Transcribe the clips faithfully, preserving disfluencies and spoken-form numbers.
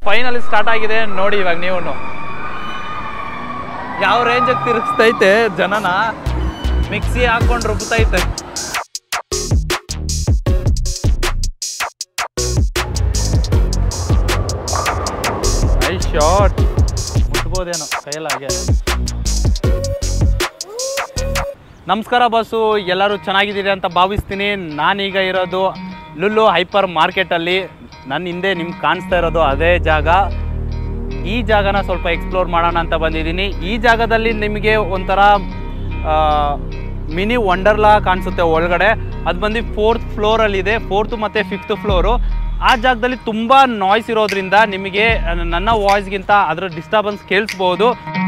Finally start ಆಗಿದೆ ನೋಡಿ ಇವಾಗ ನೀವು ಯಾವ ರೇಂಜಿಗೆ ತಿರುಗಿಸ್ತೈತೆ ಜನನ ಮಿಕ್ಸಿ ಹಾಕೊಂಡು ರುಬ್ತೈತೆ ಐ ಶಾಟ್ ಮುಟ್ಬೋದೇನೋ ಕೈಯಲ್ಲಾಗೆ ನಮಸ್ಕಾರ ಬಸ್ಸು ಎಲ್ಲರೂ ಚೆನ್ನಾಗಿದ್ದೀರಿ ಅಂತ ಭಾವಿಸ್ತೀನಿ ನಾನೀಗ ಇರೋದು ಲುಲು ಹೈಪರ್ ಮಾರ್ಕೆಟಲ್ಲಿ ನನ್ನ ಹಿಂದೆ ನಿಮ್ಗೆ ಕಾಣಿಸ್ತಾ ಇರೋದು ಅದೇ ಜಾಗ ಈ ಜಾಗನ ಸ್ವಲ್ಪ ಎಕ್ಸ್ಪ್ಲೋರ್ ಮಾಡೋಣ ಅಂತ ಬಂದಿದ್ದೀನಿ ಈ ಜಾಗದಲ್ಲಿ ನಿಮಗೆ ಒಂಥರ ಮಿನಿ ವಂಡರ್ಲಾ ಕಾಣಿಸುತ್ತೆ ಒಳಗಡೆ ಅದು ಬಂದು ಫೋರ್ತ್ ಫ್ಲೋರಲ್ಲಿದೆ ಫೋರ್ತ್ ಮತ್ತು ಫಿಫ್ತ್ ಫ್ಲೋರು ಆ ಜಾಗದಲ್ಲಿ ತುಂಬ ನಾಯ್ಸ್ ಇರೋದ್ರಿಂದ ನಿಮಗೆ ನನ್ನ ವಾಯ್ಸ್ಗಿಂತ ಅದರ ಡಿಸ್ಟರ್ಬೆನ್ಸ್ ಕೇಳಿಸ್ಬೋದು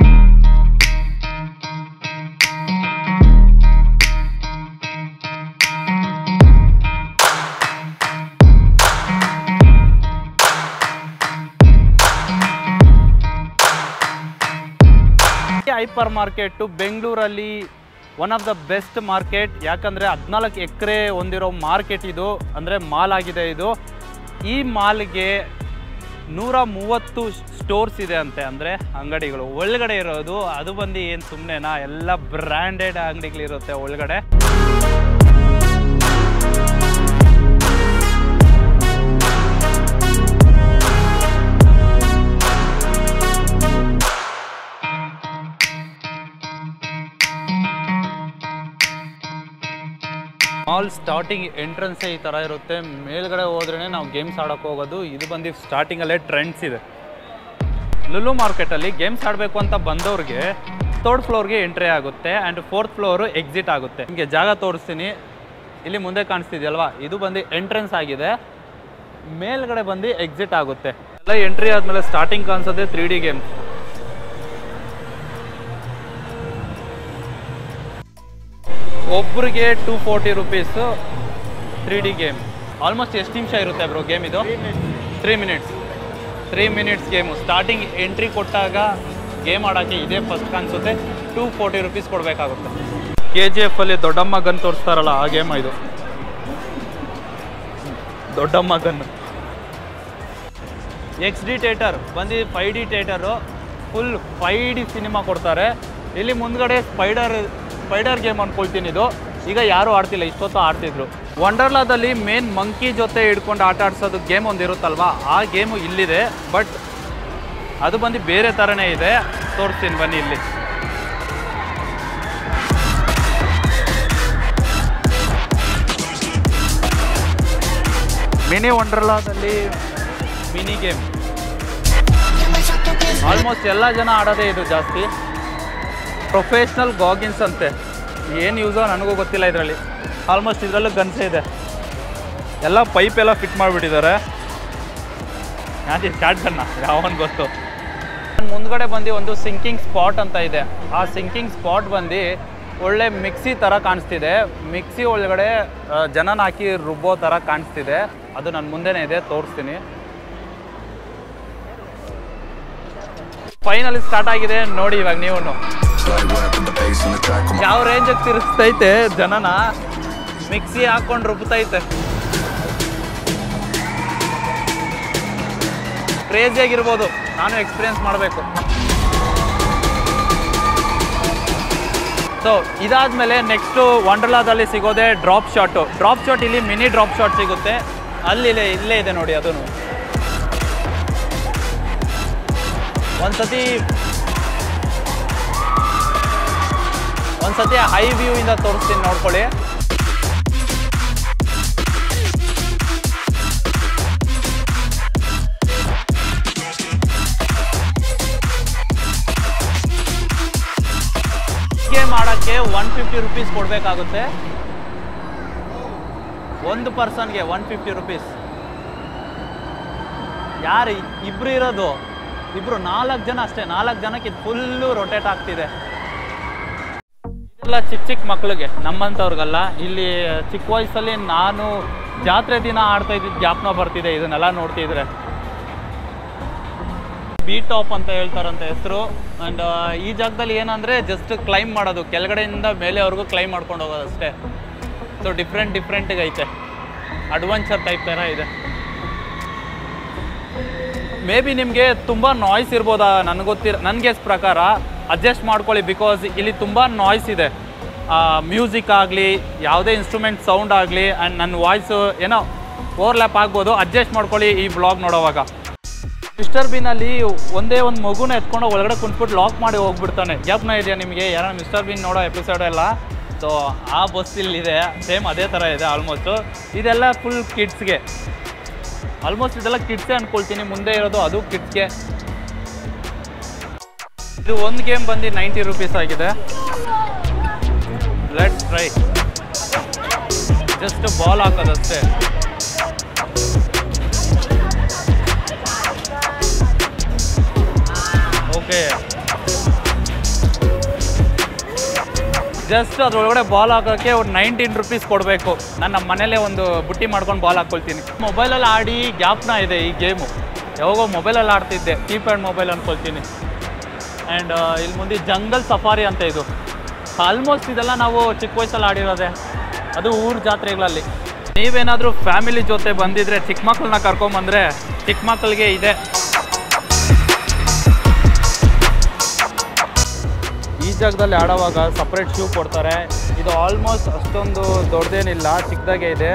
ಹೈಪರ್ ಮಾರ್ಕೆಟ್ ಬೆಂಗಳೂರಲ್ಲಿ one of the best market ಯಾಕಂದರೆ ಹದಿನಾಲ್ಕು ಎಕರೆ ಹೊಂದಿರೋ ಮಾರ್ಕೆಟ್ ಇದು ಅಂದರೆ ಮಾಲ್ ಆಗಿದೆ ಇದು ಈ ಮಾಲ್ಗೆ ನೂರ ಮೂವತ್ತು ಸ್ಟೋರ್ಸ್ ಇದೆ ಅಂತೆ ಅಂದರೆ ಅಂಗಡಿಗಳು ಒಳಗಡೆ ಇರೋದು ಅದು ಬಂದು ಏನು ಸುಮ್ಮನೆನಾ ಎಲ್ಲ ಬ್ರ್ಯಾಂಡೆಡ್ ಅಂಗಡಿಗಳಿರುತ್ತೆ ಒಳಗಡೆ ಮಾಲ್ ಸ್ಟಾರ್ಟಿಂಗ್ ಎಂಟ್ರೆನ್ಸೇ ಈ ಥರ ಇರುತ್ತೆ ಮೇಲ್ಗಡೆ ಹೋದ್ರೇ ನಾವು ಗೇಮ್ಸ್ ಆಡೋಕ್ಕೆ ಹೋಗೋದು ಇದು ಬಂದು ಸ್ಟಾರ್ಟಿಂಗಲ್ಲೇ ಟ್ರೆಂಡ್ಸ್ ಇದೆ ಲುಲು ಮಾರ್ಕೆಟಲ್ಲಿ ಗೇಮ್ಸ್ ಆಡಬೇಕು ಅಂತ ಬಂದವ್ರಿಗೆ ಥರ್ಡ್ ಫ್ಲೋರ್ಗೆ ಎಂಟ್ರಿ ಆಗುತ್ತೆ ಆ್ಯಂಡ್ ಫೋರ್ತ್ ಫ್ಲೋರು ಎಕ್ಸಿಟ್ ಆಗುತ್ತೆ ನಿಮಗೆ ಜಾಗ ತೋರಿಸ್ತೀನಿ ಇಲ್ಲಿ ಮುಂದೆ ಕಾಣಿಸ್ತಿದೆಯಲ್ವಾ ಇದು ಬಂದು ಎಂಟ್ರೆನ್ಸ್ ಆಗಿದೆ ಮೇಲ್ಗಡೆ ಬಂದು ಎಕ್ಸಿಟ್ ಆಗುತ್ತೆ ಎಲ್ಲ ಎಂಟ್ರಿ ಆದಮೇಲೆ ಸ್ಟಾರ್ಟಿಂಗ್ ಕಾಣಿಸೋದೆ ತ್ರೀ ಡಿ ಗೇಮ್ಸ್ ಒಬ್ಬರಿಗೆ two forty rupees three D game almost ಎಷ್ಟು ನಿಮಿಷ ಇರುತ್ತೆ ಬ್ರೋ ಗೇಮ್ ಇದು three minutes three minutes game starting entry ಕೊಟ್ಟಾಗ ಗೇಮ್ ಆಡೋಕ್ಕೆ ಇದೇ ಫಸ್ಟ್ ಕಾಣಿಸುತ್ತೆ ಟೂ ಫೋರ್ಟಿ ರುಪೀಸ್ ಕೊಡಬೇಕಾಗುತ್ತೆ ಕೆ ಜಿ ಎಫಲ್ಲಿ ದೊಡ್ಡಮ್ಮ ಗನ್ ತೋರಿಸ್ತಾರಲ್ಲ ಆ ಗೇಮ್ ಇದು Doddamma gun X D theatre ಬಂದು five D theatre full five D cinema ಕೊಡ್ತಾರೆ ಇಲ್ಲಿ ಮುಂದ್ಗಡೆ ಸ್ಪೈಡರ್ ಸ್ಪೈಡರ್ ಗೇಮ್ ಅಂದ್ಕೊಳ್ತೀನಿ ಇದು ಈಗ ಯಾರೂ ಆಡ್ತಿಲ್ಲ ಇಷ್ಟೊತ್ತು ಆಡ್ತಿದ್ರು ವಂಡರ್ಲಾದಲ್ಲಿ ಮೇನ್ ಮಂಕಿ ಜೊತೆ ಹಿಡ್ಕೊಂಡು ಆಟ ಆಡ್ಸೋದು ಗೇಮ್ ಒಂದು ಇರುತ್ತಲ್ವಾ ಆ ಗೇಮು ಇಲ್ಲಿದೆ ಬಟ್ ಅದು ಬಂದು ಬೇರೆ ಥರನೇ ಇದೆ ತೋರಿಸ್ತೀನಿ ಬನ್ನಿ ಇಲ್ಲಿ ಮಿನಿ ವಂಡರ್ಲಾದಲ್ಲಿ ಮಿನಿ ಗೇಮ್ ಆಲ್ಮೋಸ್ಟ್ ಎಲ್ಲ ಜನ ಆಡೋದೇ ಇದು ಜಾಸ್ತಿ ಪ್ರೊಫೆಷ್ನಲ್ ಗಾಗಿನ್ಸ್ ಅಂತೆ ಏನು ಯೂಸೋ ನನಗೂ ಗೊತ್ತಿಲ್ಲ ಇದರಲ್ಲಿ ಆಲ್ಮೋಸ್ಟ್ ಇದರಲ್ಲೂ ಗನ್ಸೇ ಇದೆ ಎಲ್ಲ ಪೈಪ್ ಎಲ್ಲ ಫಿಟ್ ಮಾಡಿಬಿಟ್ಟಿದ್ದಾರೆ ಯಾಕೆ ಸ್ಟಾರ್ಟ್ ಗನ್ನ ಯಾವನ್ ಗೊತ್ತು ಮುಂದ್ಗಡೆ ಬಂದು ಒಂದು ಸಿಂಕಿಂಗ್ ಸ್ಪಾಟ್ ಅಂತ ಇದೆ ಆ ಸಿಂಕಿಂಗ್ ಸ್ಪಾಟ್ ಬಂದು ಒಳ್ಳೆ ಮಿಕ್ಸಿ ಥರ ಕಾಣಿಸ್ತಿದೆ ಮಿಕ್ಸಿ ಒಳಗಡೆ ಜನನ ಹಾಕಿ ರುಬ್ಬೋ ಥರ ಕಾಣಿಸ್ತಿದೆ ಅದು ನನ್ನ ಮುಂದೆನೇ ಇದೆ ತೋರಿಸ್ತೀನಿ ಫೈನಲಿ ಸ್ಟಾರ್ಟ್ ಆಗಿದೆ ನೋಡಿ ಇವಾಗ ನೀವು ಯಾವ ರೇಂಜಿಗೆ ತಿರುಗಿಸ್ತೈತೆ ಜನನ ಮಿಕ್ಸಿ ಹಾಕೊಂಡು ರುಬ್ತೈತೆ ಕ್ರೇಜಿಯಾಗಿರ್ಬೋದು ನಾನು ಎಕ್ಸ್ಪೀರಿಯನ್ಸ್ ಮಾಡಬೇಕು ಸೊ ಇದಾದಮೇಲೆ ನೆಕ್ಸ್ಟು ವಂಡರ್ಲಾದಲ್ಲಿ ಸಿಗೋದೆ ಡ್ರಾಪ್ ಶಾಟು ಡ್ರಾಪ್ ಶಾಟ್ ಇಲ್ಲಿ ಮಿನಿ ಡ್ರಾಪ್ ಶಾಟ್ ಸಿಗುತ್ತೆ ಅಲ್ಲಿ ಇಲ್ಲೇ ಇದೆ ನೋಡಿ ಅದೂ ಒಂದ್ಸತಿ ಒಂದ್ಸತಿ ಹೈ ವ್ಯೂ ಇಂದ ತೋರಿಸ್ತೀನಿ ನೋಡ್ಕೊಳ್ಳಿ ಗೇಮ್ ಆಡೋಕ್ಕೆ ಒನ್ ಫಿಫ್ಟಿ ರುಪೀಸ್ ಕೊಡಬೇಕಾಗುತ್ತೆ ಒಂದು ಪರ್ಸನ್ಗೆ ಒನ್ ಫಿಫ್ಟಿ ರುಪೀಸ್ ಯಾರು ಇಬ್ರು ಇರೋದು ಇಬ್ರು ನಾಲ್ಕು ಜನ ಅಷ್ಟೇ ನಾಲ್ಕು ಜನಕ್ಕೆ ಇದು ಫುಲ್ಲು ರೊಟೇಟ್ ಆಗ್ತಿದೆ ಇದೆಲ್ಲ ಚಿಕ್ಕ ಚಿಕ್ಕ ಮಕ್ಳಿಗೆ ನಮ್ಮಂಥವ್ರಿಗಲ್ಲ ಇಲ್ಲಿ ಚಿಕ್ಕ ವಯಸ್ಸಲ್ಲಿ ನಾನು ಜಾತ್ರೆ ದಿನ ಆಡ್ತಾ ಇದ್ದಿದ್ದು ಜ್ಞಾಪನ ಬರ್ತಿದೆ ಇದನ್ನೆಲ್ಲ ನೋಡ್ತಿದ್ರೆ ಬಿ ಟಾಪ್ ಅಂತ ಹೇಳ್ತಾರಂತ ಹೆಸರು ಆ್ಯಂಡ್ ಈ ಜಾಗದಲ್ಲಿ ಏನಂದರೆ ಜಸ್ಟ್ ಕ್ಲೈಮ್ ಮಾಡೋದು ಕೆಳಗಡೆಯಿಂದ ಮೇಲೆವರೆಗೂ ಕ್ಲೈಮ್ ಮಾಡ್ಕೊಂಡು ಹೋಗೋದು ಅಷ್ಟೇ ಸೊ ಡಿಫ್ರೆಂಟ್ ಡಿಫ್ರೆಂಟಿಗೆ ಐತೆ ಅಡ್ವೆಂಚರ್ ಟೈಪ್ ಥರ ಇದೆ ಮೇ ಬಿ ನಿಮಗೆ ತುಂಬ ನಾಯ್ಸ್ ಇರ್ಬೋದಾ ನನಗೆ ಗೊತ್ತಿರ ನನಗೆ ಪ್ರಕಾರ ಅಡ್ಜಸ್ಟ್ ಮಾಡ್ಕೊಳ್ಳಿ ಬಿಕಾಸ್ ಇಲ್ಲಿ ತುಂಬ ನಾಯ್ಸ್ ಇದೆ ಮ್ಯೂಸಿಕ್ ಆಗಲಿ ಯಾವುದೇ ಇನ್ಸ್ಟ್ರೂಮೆಂಟ್ ಸೌಂಡ್ ಆಗಲಿ ಆ್ಯಂಡ್ ನನ್ನ ವಾಯ್ಸು ಏನೋ ಓವರ್ಲ್ಯಾಪ್ ಆಗ್ಬೋದು ಅಡ್ಜಸ್ಟ್ ಮಾಡ್ಕೊಳ್ಳಿ ಈ ಬ್ಲಾಗ್ ನೋಡೋವಾಗ ಮಿಸ್ಟರ್ ಬೀನಲ್ಲಿ ಒಂದೇ ಒಂದು ಮಗುನ ಎತ್ಕೊಂಡು ಒಳಗಡೆ ಕುಂತ್ಬಿಟ್ಟು ಲಾಕ್ ಮಾಡಿ ಹೋಗ್ಬಿಡ್ತಾನೆ ಜ್ಞಾಪನ ಇದೆಯಾ ನಿಮಗೆ ಯಾರೋ ಮಿಸ್ಟರ್ ಬೀನ್ ನೋಡೋ ಎಪಿಸೋಡ್ ಎಲ್ಲ ಸೊ ಆ ಬಸ್ ಇಲ್ಲಿದೆ ಸೇಮ್ ಅದೇ ಥರ ಇದೆ ಆಲ್ಮೋಸ್ಟು ಇದೆಲ್ಲ ಫುಲ್ ಕಿಡ್ಸ್ಗೆ ಆಲ್ಮೋಸ್ಟ್ ಇದೆಲ್ಲ ಕಿಡ್ಸೇ ಅಂದ್ಕೊಳ್ತೀನಿ ಮುಂದೆ ಇರೋದು ಅದು ಕಿಡ್ಸ್ಗೆ ಇದು ಒಂದು ಗೇಮ್ ಬಂದು ನೈಂಟಿ ರುಪೀಸ್ ಆಗಿದೆ ಲೆಟ್ಸ್ ಟ್ರೈ ಜಸ್ಟ್ ಬಾಲ್ ಹಾಕೋದಷ್ಟೇ ಓಕೆ ಜಸ್ಟ್ ಅದ್ರೊಳಗಡೆ ಬಾಲ್ ಹಾಕೋಕ್ಕೆ ಒಂದು ನೈನ್ಟೀನ್ ರುಪೀಸ್ ಕೊಡಬೇಕು ನಾನು ನಮ್ಮ ಮನೇಲೇ ಒಂದು ಬುಟ್ಟಿ ಮಾಡ್ಕೊಂಡು ಬಾಲ್ ಹಾಕ್ಕೊಳ್ತೀನಿ ಮೊಬೈಲಲ್ಲಿ ಆಡಿ ಜ್ಞಾಪನ ಇದೆ ಈ ಗೇಮು ಯಾವಾಗೋ ಮೊಬೈಲಲ್ಲಿ ಆಡ್ತಿದ್ದೆ ಕೀಪ್ಯಾಡ್ ಮೊಬೈಲ್ ಅಂದ್ಕೊಳ್ತೀನಿ ಆ್ಯಂಡ್ ಇಲ್ಲಿ ಮುಂದೆ ಜಂಗಲ್ ಸಫಾರಿ ಅಂತ ಇದು ಆಲ್ಮೋಸ್ಟ್ ಇದೆಲ್ಲ ನಾವು ಚಿಕ್ಕ ವಯಸ್ಸಲ್ಲಿ ಆಡಿರೋದೆ ಅದು ಊರ ಜಾತ್ರೆಗಳಲ್ಲಿ ನೀವೇನಾದರೂ ಫ್ಯಾಮಿಲಿ ಜೊತೆ ಬಂದಿದ್ರೆ ಚಿಕ್ಕ ಮಕ್ಕಳನ್ನ ಕರ್ಕೊಂಬಂದರೆ ಚಿಕ್ಕ ಮಕ್ಕಳಿಗೆ ಇದೆ ಈ ಜಾಗದಲ್ಲಿ ಆಡೋವಾಗ ಸಪ್ರೇಟ್ ಶೂ ಕೊಡ್ತಾರೆ ಇದು ಆಲ್ಮೋಸ್ಟ್ ಅಷ್ಟೊಂದು ದೊಡ್ಡದೇನಿಲ್ಲ ಚಿಕ್ಕದಾಗೆ ಇದೆ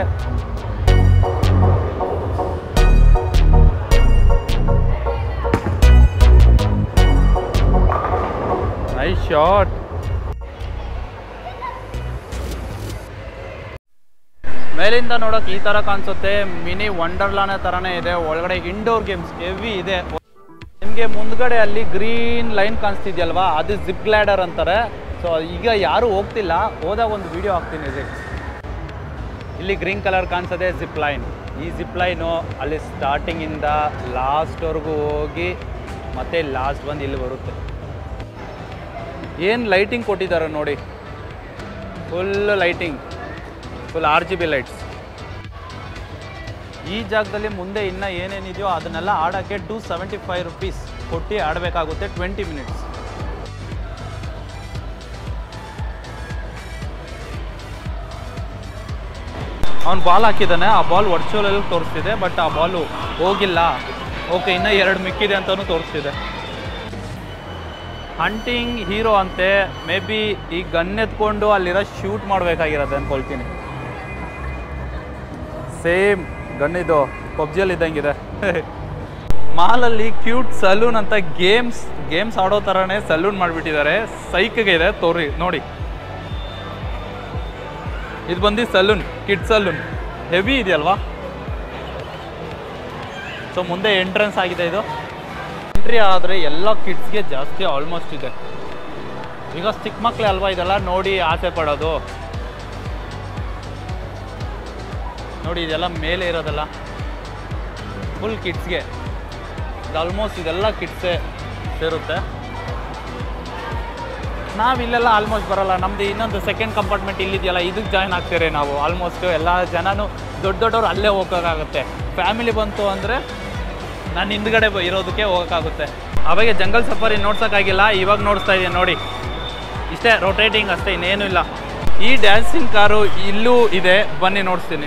ನೈಸ್ ಶಾಟ್ ಮೇಲಿಂದ ನೋಡೋಕೆ ಈ ಥರ ಕಾಣಿಸುತ್ತೆ ಮಿನಿ ವಂಡರ್ಲಾನ ಥರನೇ ಇದೆ ಒಳಗಡೆ ಇಂಡೋರ್ ಗೇಮ್ಸ್ ಹೆವಿ ಇದೆ ನಿಮಗೆ ಮುಂದ್ಗಡೆ ಅಲ್ಲಿ ಗ್ರೀನ್ ಲೈನ್ ಕಾಣಿಸ್ತಿದ್ಯಲ್ವಾ ಅದು ಜಿಪ್ ಗ್ಲೈಡರ್ ಅಂತಾರೆ ಸೊ ಈಗ ಯಾರೂ ಹೋಗ್ತಿಲ್ಲ ಹೋದಾಗ ಒಂದು ವಿಡಿಯೋ ಹಾಕ್ತೀನಿ ಇಲ್ಲಿ ಇಲ್ಲಿ ಗ್ರೀನ್ ಕಲರ್ ಕಾಣಿಸೋದೆ ಜಿಪ್ ಲೈನ್ ಈ ಜಿಪ್ ಲೈನು ಅಲ್ಲಿ ಸ್ಟಾರ್ಟಿಂಗಿಂದ ಲಾಸ್ಟ್ವರೆಗೂ ಹೋಗಿ ಮತ್ತೆ ಲಾಸ್ಟ್ ಬಂದು ಇಲ್ಲಿ ಬರುತ್ತೆ ಏನು ಲೈಟಿಂಗ್ ಕೊಟ್ಟಿದ್ದಾರೆ ನೋಡಿ full lighting full R G B lights ಈ ಜಾಗದಲ್ಲಿ ಮುಂದೆ ಇನ್ನೂ ಏನೇನಿದೆಯೋ ಅದನ್ನೆಲ್ಲ ಆಡೋಕ್ಕೆ ಟೂ ಸೆವೆಂಟಿ ಫೈವ್ ರುಪೀಸ್ ಕೊಟ್ಟು ಆಡಬೇಕಾಗುತ್ತೆ ಟ್ವೆಂಟಿ ಮಿನಿಟ್ಸ್ ಅವ್ನು ಬಾಲ್ ಹಾಕಿದ್ದಾನೆ ಆ ಬಾಲ್ ವರ್ಚುವಲಲ್ಲಿ ತೋರಿಸ್ತಿದೆ ಬಟ್ ಆ ಬಾಲು ಹೋಗಿಲ್ಲ ಓಕೆ ಇನ್ನೂ ಎರಡು ಮಿಕ್ಕಿದೆ ಅಂತಲೂ ತೋರಿಸ್ತಿದೆ ಹಂಟಿಂಗ್ ಹೀರೋ ಅಂತೆ ಮೇ ಬಿ ಈ ಗನ್ ಎತ್ಕೊಂಡು ಅಲ್ಲಿರೋ ಶೂಟ್ ಮಾಡಬೇಕಾಗಿರೋದು ಅಂದ್ಕೊಳ್ತೀನಿ ಸೇಮ್ ಗನ್ ಇದು ಪಬ್ಜಿಯಲ್ಲಿ ಇದ್ದಂಗಿದೆ ಮಾಲಲ್ಲಿ ಕ್ಯೂಟ್ ಸಲೂನ್ ಅಂತ ಗೇಮ್ಸ್ ಗೇಮ್ಸ್ ಆಡೋ ಥರನೇ ಸಲೂನ್ ಮಾಡಿಬಿಟ್ಟಿದ್ದಾರೆ ಸೈಕ್ಗೆ ಇದೆ ತೋರಿ ನೋಡಿ ಇದು ಬಂದು ಸಲೂನ್ ಕಿಡ್ ಸಲೂನ್ ಹೆವಿ ಇದೆಯಲ್ವಾ ಸೊ ಮುಂದೆ ಎಂಟ್ರೆನ್ಸ್ ಆಗಿದೆ ಇದು ಎಂಟ್ರಿ ಆದರೆ ಎಲ್ಲ ಕಿಡ್ಸ್ಗೆ ಜಾಸ್ತಿ ಆಲ್ಮೋಸ್ಟ್ ಇದೆ ಈಗ ಚಿಕ್ಕ ಮಕ್ಕಳೇ ಅಲ್ವಾ ಇದೆಲ್ಲ ನೋಡಿ ಆಸೆ ಪಡೋದು ನೋಡಿ ಇದೆಲ್ಲ ಮೇಲೆ ಇರೋದಲ್ಲ ಫುಲ್ ಕಿಡ್ಸ್ಗೆ ಇದು ಆಲ್ಮೋಸ್ಟ್ ಇದೆಲ್ಲ ಕಿಡ್ಸೇ ಸೇರುತ್ತೆ ನಾವು ಇಲ್ಲೆಲ್ಲ ಆಲ್ಮೋಸ್ಟ್ ಬರೋಲ್ಲ ನಮ್ಮದು ಇನ್ನೊಂದು ಸೆಕೆಂಡ್ ಕಂಪಾರ್ಟ್ಮೆಂಟ್ ಇಲ್ಲಿದೆಯಲ್ಲ ಇದಕ್ಕೆ ಜಾಯ್ನ್ ಆಗ್ತೀರಿ ನಾವು ಆಲ್ಮೋಸ್ಟ್ ಎಲ್ಲ ಜನನೂ ದೊಡ್ಡ ದೊಡ್ಡವ್ರು ಅಲ್ಲೇ ಹೋಗೋಕ್ಕಾಗುತ್ತೆ ಫ್ಯಾಮಿಲಿ ಬಂತು ಅಂದರೆ ನಾನು ಹಿಂದ್ಗಡೆ ಇರೋದಕ್ಕೆ ಹೋಗೋಕ್ಕಾಗುತ್ತೆ ಅವಾಗ ಜಂಗಲ್ ಸಫಾರಿ ನೋಡ್ಸೋಕ್ಕಾಗಿಲ್ಲ ಇವಾಗ ನೋಡಿಸ್ತಾ ಇದ್ದೀನಿ ನೋಡಿ ಇಷ್ಟೇ ರೊಟೇಟಿಂಗ್ ಅಷ್ಟೇ ಇನ್ನೇನು ಇಲ್ಲ ಈ ಡ್ಯಾನ್ಸಿಂಗ್ ಕಾರು ಇಲ್ಲೂ ಇದೆ ಬನ್ನಿ ನೋಡಿಸ್ತೀನಿ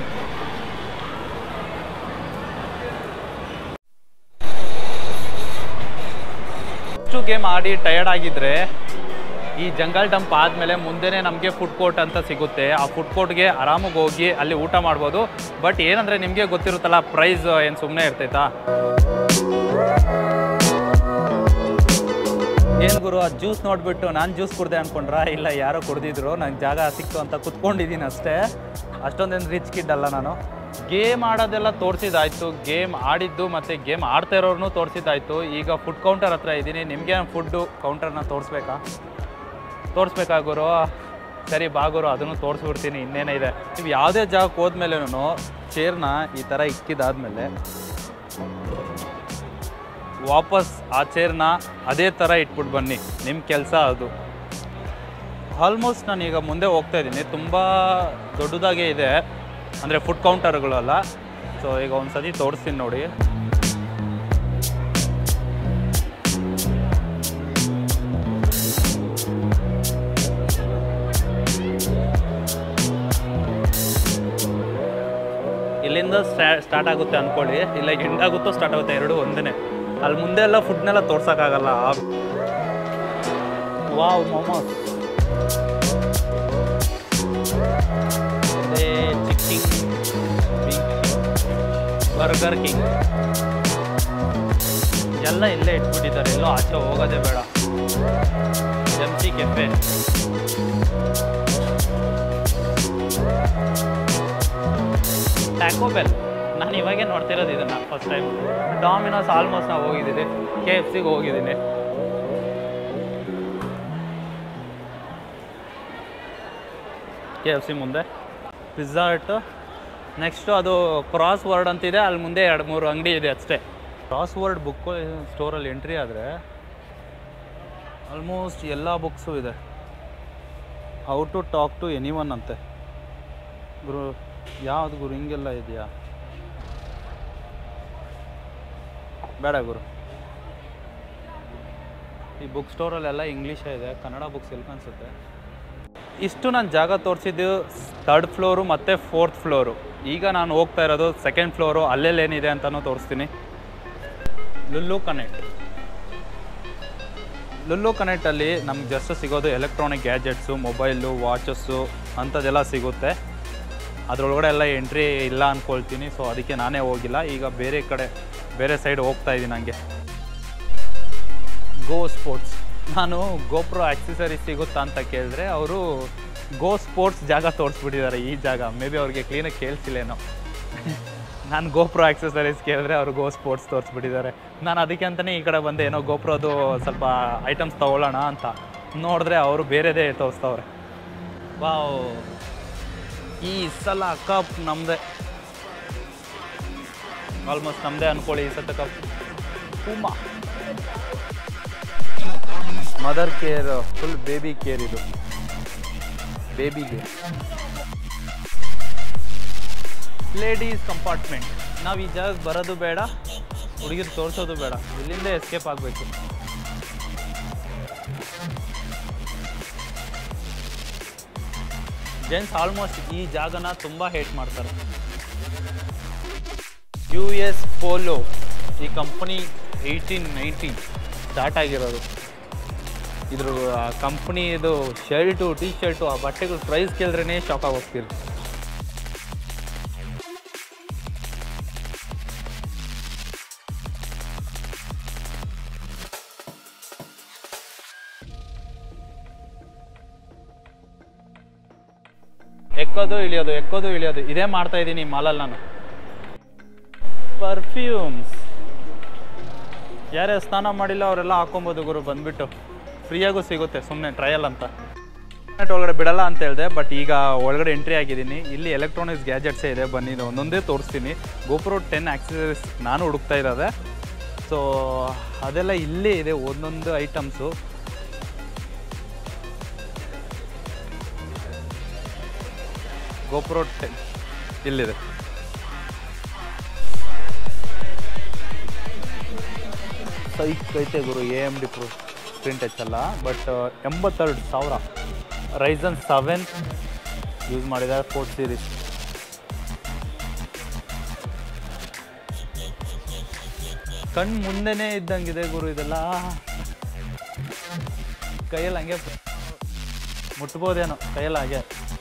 ಇಷ್ಟು ಗೇಮ್ ಆಡಿ ಟಯರ್ಡ್ ಆಗಿದ್ರೆ ಈ ಜಂಗಲ್ ಡಂಪ್ ಆದಮೇಲೆ ಮುಂದೆನೇ ನಮಗೆ ಫುಡ್ ಕೋರ್ಟ್ ಅಂತ ಸಿಗುತ್ತೆ ಆ ಫುಡ್ ಕೋರ್ಟ್ಗೆ ಆರಾಮಾಗಿ ಹೋಗಿ ಅಲ್ಲಿ ಊಟ ಮಾಡ್ಬೋದು ಬಟ್ ಏನಂದರೆ ನಿಮಗೆ ಗೊತ್ತಿರುತ್ತಲ್ಲ ಪ್ರೈಸ್ ಏನು ಸುಮ್ಮನೆ ಇರ್ತೈತಾ ಏನು ಗುರು ಆ ಜ್ಯೂಸ್ ನೋಡಿಬಿಟ್ಟು ನಾನು ಜ್ಯೂಸ್ ಕುಡ್ದೆ ಅಂದ್ಕೊಂಡ್ರಾ ಇಲ್ಲ ಯಾರೋ ಕುಡ್ದಿದ್ರು ನಂಗೆ ಜಾಗ ಸಿಕ್ತು ಅಂತ ಕುತ್ಕೊಂಡಿದ್ದೀನಿ ಅಷ್ಟೇ ಅಷ್ಟೊಂದೇನು ರಿಚ್ ಕಿಡ್ ಅಲ್ಲ ನಾನು ಗೇಮ್ ಆಡೋದೆಲ್ಲ ತೋರಿಸಿದ್ದಾಯ್ತು ಗೇಮ್ ಆಡಿದ್ದು ಮತ್ತು ಗೇಮ್ ಆಡ್ತಾ ಇರೋರ್ನೂ ತೋರಿಸಿದ್ದಾಯ್ತು ಈಗ ಫುಡ್ ಕೌಂಟರ್ ಹತ್ರ ಇದ್ದೀನಿ ನಿಮಗೆ ಫುಡ್ಡು ಕೌಂಟರ್ನ ತೋರಿಸ್ಬೇಕಾ ತೋರಿಸ್ಬೇಕಾ ಗುರು ಸರಿ ಬಾಗುರು ಅದನ್ನು ತೋರಿಸ್ಬಿಡ್ತೀನಿ ಇನ್ನೇನೇ ಇದೆ ನೀವು ಯಾವುದೇ ಜಾಗಕ್ಕೆ ಹೋದ್ಮೇಲೆನೂ ಚೇರ್ನ ಈ ಥರ ಇಕ್ಕಿದಾದ್ಮೇಲೆ ವಾಪಸ್ ಆ ಚೇರ್ನ ಅದೇ ಥರ ಇಟ್ಬಿಟ್ಟು ಬನ್ನಿ ನಿಮ್ಮ ಕೆಲಸ ಅದು ಆಲ್ಮೋಸ್ಟ್ ನಾನೀಗ ಮುಂದೆ ಹೋಗ್ತಾ ಇದ್ದೀನಿ ತುಂಬ ದೊಡ್ಡದಾಗೇ ಇದೆ ಅಂದರೆ ಫುಡ್ ಕೌಂಟರ್ಗಳಲ್ಲ ಸೊ ಈಗ ಒಂದು ಸತಿ ತೋರಿಸ್ತೀನಿ ನೋಡಿ ಇಲ್ಲಿಂದ ಸ್ಟಾರ್ಟ್ ಆಗುತ್ತೆ ಅಂದ್ಕೊಳ್ಳಿ ಇಲ್ಲ ಎಂಡ್ ಆಗುತ್ತೋ ಸ್ಟಾರ್ಟ್ ಆಗುತ್ತೆ ಎರಡು ಒಂದೇ ಅಲ್ಲಿ ಮುಂದೆ ಎಲ್ಲ ಫುಡ್ನೆಲ್ಲ ತೋರ್ಸೋಕ್ಕಾಗಲ್ಲ. ವಾವ್ ಮೊಮೋಸ್, ಅದೇ ಚಿಕ್ ಬರ್ಗರ್ ಕಿಂಗ್ ಎಲ್ಲ ಇಲ್ಲೇ ಇಟ್ಬಿಟ್ಟಿದ್ದಾರೆ, ಎಲ್ಲೋ ಆಚೆ ಹೋಗೋದೇ ಬೇಡ. M C cafe, Taco Bell, ನಾನು ಇವಾಗೇ ನೋಡ್ತಿರೋದು ಇದನ್ನು ಫಸ್ಟ್ ಟೈಮ್. ಡಾಮಿನೋಸ್ ಆಲ್ಮೋಸ್ಟ್ ನಾವು ಹೋಗಿದ್ದೀನಿ, ಕೆ ಎಫ್ ಸಿಗೆ ಹೋಗಿದ್ದೀನಿ. ಕೆ ಎಫ್ ಸಿ ಮುಂದೆ ಪಿಜ್ಜಾ ಹಟ್, ನೆಕ್ಸ್ಟು ಅದು ಕ್ರಾಸ್ ವರ್ಡ್ ಅಂತಿದೆ, ಅಲ್ಲಿ ಮುಂದೆ ಎರಡು ಮೂರು ಅಂಗಡಿ ಇದೆ ಅಷ್ಟೇ. ಕ್ರಾಸ್ ವರ್ಡ್ ಬುಕ್ ಸ್ಟೋರಲ್ಲಿ ಎಂಟ್ರಿ ಆದರೆ ಆಲ್ಮೋಸ್ಟ್ ಎಲ್ಲ ಬುಕ್ಸು ಇದೆ. How to talk to anyone ಅಂತೆ ಗುರು. ಯಾವುದು ಗುರು ಹಿಂಗೆಲ್ಲ ಇದೆಯಾ? ಬೇಡ ಗುರು, ಈ ಬುಕ್ ಸ್ಟೋರಲ್ಲೆಲ್ಲ ಇಂಗ್ಲೀಷೇ ಇದೆ, ಕನ್ನಡ ಬುಕ್ಸ್ ಎಲ್ಲಿ ಕಾಣಿಸುತ್ತೆ. ಇಷ್ಟು ನಾನು ಜಾಗ ತೋರಿಸಿದ್ದು ಥರ್ಡ್ ಫ್ಲೋರು ಮತ್ತು ಫೋರ್ತ್ ಫ್ಲೋರು. ಈಗ ನಾನು ಹೋಗ್ತಾ ಇರೋದು ಸೆಕೆಂಡ್ ಫ್ಲೋರು, ಅಲ್ಲೆಲ್ಲೇನಿದೆ ಅಂತಲೂ ತೋರಿಸ್ತೀನಿ. Lulu connect. ಲುಲ್ಲು ಕನೆಕ್ಟಲ್ಲಿ ನಮ್ಗೆ ಜಸ್ಟ್ ಸಿಗೋದು ಎಲೆಕ್ಟ್ರಾನಿಕ್ ಗ್ಯಾಜೆಟ್ಸು, ಮೊಬೈಲು, ವಾಚಸ್ಸು ಅಂಥದ್ದೆಲ್ಲ ಸಿಗುತ್ತೆ. ಅದರೊಳಗಡೆ ಎಲ್ಲ ಎಂಟ್ರಿ ಇಲ್ಲ ಅಂದ್ಕೊಳ್ತೀನಿ, ಸೊ ಅದಕ್ಕೆ ನಾನೇ ಹೋಗಿಲ್ಲ. ಈಗ ಬೇರೆ ಕಡೆ ಬೇರೆ ಸೈಡ್ ಹೋಗ್ತಾ ಇದ್ದೀನಿ. ನನಗೆ ಗೋ ಸ್ಪೋರ್ಟ್ಸ್, ನಾನು ಗೋಪ್ರೋ ಆಕ್ಸೆಸರೀಸ್ ಸಿಗುತ್ತಾ ಅಂತ ಕೇಳಿದ್ರೆ ಅವರು ಗೋ ಸ್ಪೋರ್ಟ್ಸ್ ಜಾಗ ತೋರಿಸ್ಬಿಟ್ಟಿದ್ದಾರೆ. ಈ ಜಾಗ ಮೇ ಬಿ ಅವ್ರಿಗೆ ಕ್ಲೀನಾಗಿ ಕೇಳಿಸಿಲ್ಲೇನೋ. ನಾನು ಗೋಪ್ರೋ ಆಕ್ಸೆಸರೀಸ್ ಕೇಳಿದ್ರೆ ಅವರು ಗೋ ಸ್ಪೋರ್ಟ್ಸ್ ತೋರಿಸ್ಬಿಟ್ಟಿದ್ದಾರೆ. ನಾನು ಅದಕ್ಕೆ ಅಂತಲೇ ಈ ಕಡೆ ಬಂದೆ, ಏನೋ ಗೋಪ್ರೋದು ಸ್ವಲ್ಪ ಐಟಮ್ಸ್ ತೊಗೊಳ್ಳೋಣ ಅಂತ. ನೋಡಿದ್ರೆ ಅವರು ಬೇರೆದೇ ತೋರಿಸ್ತವ್ರೆ. ವಾವ್, ಈ ಸಲ ಕಪ್ ನಮ್ಮದೇ, ಆಲ್ಮೋಸ್ಟ್ ನಮ್ಮದೇ ಅಂದ್ಕೊಳ್ಳಿ ಈ ಸತ cup. Puma mother care, full baby care ಇದು, ಬೇಬಿಗೆ. ಲೇಡೀಸ್ ಕಂಪಾರ್ಟ್ಮೆಂಟ್, ನಾವು ಈ ಜಾಗಕ್ಕೆ ಬರೋದು ಬೇಡ, ಹುಡುಗಿರು ತೋರಿಸೋದು ಬೇಡ, ಇಲ್ಲಿಂದ ಎಸ್ಕೇಪ್ ಆಗಬೇಕು. ಜೆಂಟ್ಸ್ ಆಲ್ಮೋಸ್ಟ್ ಈ ಜಾಗನ ತುಂಬ ಹೇಟ್ ಮಾಡ್ತಾರೆ. ಯು ಎಸ್ ಪೋಲೋ, ಈ ಕಂಪ್ನಿ ಏಯ್ಟೀನ್ ನೈಂಟಿ ಸ್ಟಾರ್ಟ್ ಆಗಿರೋದು. ಇದ್ರ ಕಂಪ್ನಿ ಇದು ಶರ್ಟು, ಟೀ ಶರ್ಟು, ಆ ಬಟ್ಟೆಗಳು ಪ್ರೈಸ್ ಕೇಳಿದ್ರೇ ಶಾಕ್ ಆಗಿ ಹೋಗ್ತೀರಿ. ಎಕ್ಕೋದು ಇಳಿಯೋದು, ಎಕ್ಕೋದು ಇಳಿಯೋದು, ಇದೇ ಮಾಡ್ತಾ ಇದ್ದೀನಿ ಮಾಲಲ್ಲಿ ನಾನು. ಪರ್ಫ್ಯೂಮ್ಸ್, ಯಾರೇ ಸ್ನಾನ ಮಾಡಿಲ್ಲ ಅವರೆಲ್ಲ ಹಾಕೊಬೋದು ಗುರು, ಬಂದುಬಿಟ್ಟು ಫ್ರೀಯಾಗೂ ಸಿಗುತ್ತೆ, ಸುಮ್ಮನೆ ಟ್ರಯಲ್ ಅಂತ. ಒಳಗಡೆ ಬಿಡಲ್ಲ ಅಂತ ಹೇಳಿದೆ, ಬಟ್ ಈಗ ಒಳಗಡೆ ಎಂಟ್ರಿ ಆಗಿದ್ದೀನಿ. ಇಲ್ಲಿ ಎಲೆಕ್ಟ್ರಾನಿಕ್ಸ್ ಗ್ಯಾಜೆಟ್ಸೇ ಇದೆ, ಬನ್ನಿ ಒಂದೊಂದೇ ತೋರಿಸ್ತೀನಿ. ಗೋಪ್ರೋ ಟೆನ್ ಆಕ್ಸೆಸರೀಸ್ ನಾನು ಹುಡುಕ್ತಾ ಇರೋದೆ, ಸೊ ಅದೆಲ್ಲ ಇಲ್ಲೇ ಇದೆ ಒಂದೊಂದು ಐಟಮ್ಸು. ಗೋಪ್ರೋ ಟೆನ್ ಇಲ್ಲಿದೆ. ಸೈಕ್ ಐತೆ ಗುರು, A M D pro print ಹೆಚ್ಚಲ್ಲ, ಬಟ್ ಎಂಬತ್ತೆರಡು ಸಾವಿರ ರೈಸನ್ ಸೆವೆನ್ ಯೂಸ್ ಮಾಡಿದ್ದಾರೆ, ಫೋರ್ತ್ ಸೀರೀಸ್. ಕಣ್ಣು ಮುಂದೆನೇ ಇದ್ದಂಗಿದೆ ಗುರು ಇದೆಲ್ಲ, ಕೈಯಲ್ಲಿ ಹಂಗೆ ಮುಟ್ಬೋದೇನೋ, ಕೈಯಲ್ಲಿ ಹಾಗೆ.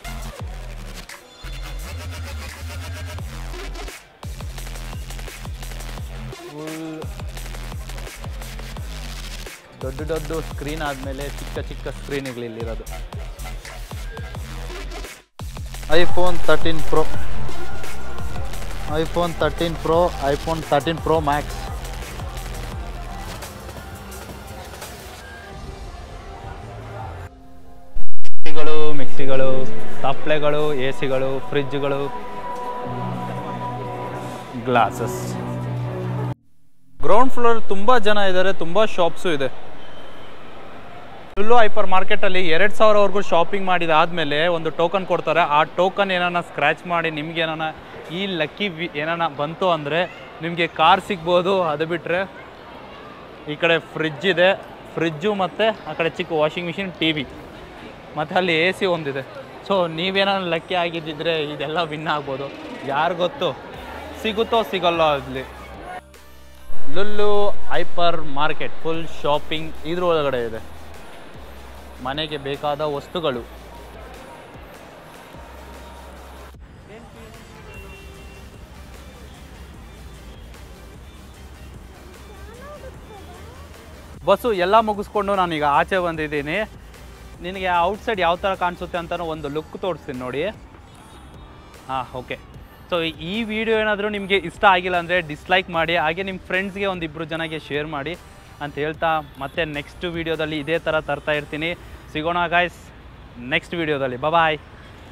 ದೊಡ್ಡ ದೊಡ್ಡ ಸ್ಕ್ರೀನ್ ಆದಮೇಲೆ ಚಿಕ್ಕ ಚಿಕ್ಕ ಸ್ಕ್ರೀನ್ಗಳಿಲ್ಲಿರೋದು. IPhone thirteen pro, iPhone thirteen pro, iPhone thirteen pro max. ಮಿಕ್ಸಿಗಳು ಮಿಕ್ಸಿಗಳು ತಪ್ಪಲೆಗಳು, ಎ ಸಿಗಳು, ಫ್ರಿಜ್ಗಳು, ಗ್ಲಾಸಸ್. ಗ್ರೌಂಡ್ ಫ್ಲೋರ್ ತುಂಬ ಜನ ಇದ್ದಾರೆ, ತುಂಬ ಶಾಪ್ಸು ಇದೆ. ಲುಲು ಹೈಪರ್ ಮಾರ್ಕೆಟಲ್ಲಿ ಎರಡು ಸಾವಿರವರೆಗೂ ಶಾಪಿಂಗ್ ಮಾಡಿದಾದಮೇಲೆ ಒಂದು ಟೋಕನ್ ಕೊಡ್ತಾರೆ. ಆ ಟೋಕನ್ ಏನಾನ ಸ್ಕ್ರ್ಯಾಚ್ ಮಾಡಿ ನಿಮ್ಗೆ ಏನಾನ ಈ ಲಕ್ಕಿ ವಿ ಏನಾನ ಬಂತು ಅಂದರೆ ನಿಮಗೆ ಕಾರ್ ಸಿಗ್ಬೋದು. ಅದು ಬಿಟ್ಟರೆ ಈ ಕಡೆ ಫ್ರಿಜ್ ಇದೆ, ಫ್ರಿಜ್ಜು ಮತ್ತು ಆ ಕಡೆ ಚಿಕ್ಕ ವಾಷಿಂಗ್ ಮಿಷಿನ್, ಟಿ ವಿ, ಮತ್ತು ಅಲ್ಲಿ ಎ ಸಿ ಒಂದಿದೆ. ಸೊ ನೀವೇನಾನ ಲಕ್ಕಿ ಆಗಿದ್ದಿದ್ರೆ ಇದೆಲ್ಲ ವಿನ್ ಆಗ್ಬೋದು. ಯಾರು ಗೊತ್ತು ಸಿಗುತ್ತೋ ಸಿಗಲ್ಲೋ ಅಲ್ಲಿ. Lulu hyper market full shopping ಇದ್ರ ಒಳಗಡೆ ಇದೆ. ಮನೆಗೆ ಬೇಕಾದ ವಸ್ತುಗಳು. ಬಸ್ಸು ಎಲ್ಲ ಮುಗಿಸ್ಕೊಂಡು ನಾನೀಗ ಆಚೆ ಬಂದಿದ್ದೀನಿ. ನಿನಗೆ ಔಟ್ಸೈಡ್ ಯಾವ ಥರ ಕಾಣಿಸುತ್ತೆ ಅಂತ ಒಂದು ಲುಕ್ ತೋರಿಸ್ತೀನಿ ನೋಡಿ. ಹಾಂ ಓಕೆ. ಸೊ ಈ ವಿಡಿಯೋ ಏನಾದರೂ ನಿಮಗೆ ಇಷ್ಟ ಆಗಿಲ್ಲ ಅಂದರೆ ಡಿಸ್ಲೈಕ್ ಮಾಡಿ, ಹಾಗೆ ನಿಮ್ಮ ಫ್ರೆಂಡ್ಸ್ಗೆ ಒಂದು ಇಬ್ಬರು ಜನಕ್ಕೆ ಶೇರ್ ಮಾಡಿ ಅಂತ ಹೇಳ್ತಾ ಮತ್ತೆ ನೆಕ್ಸ್ಟ್ ವೀಡಿಯೋದಲ್ಲಿ ಇದೇ ಥರ ತರ್ತಾ ಇರ್ತೀನಿ. ಸಿಗೋಣ ಗಾಯ್ಸ್ ನೆಕ್ಸ್ಟ್ ವೀಡಿಯೋದಲ್ಲಿ. ಬಾಯ್.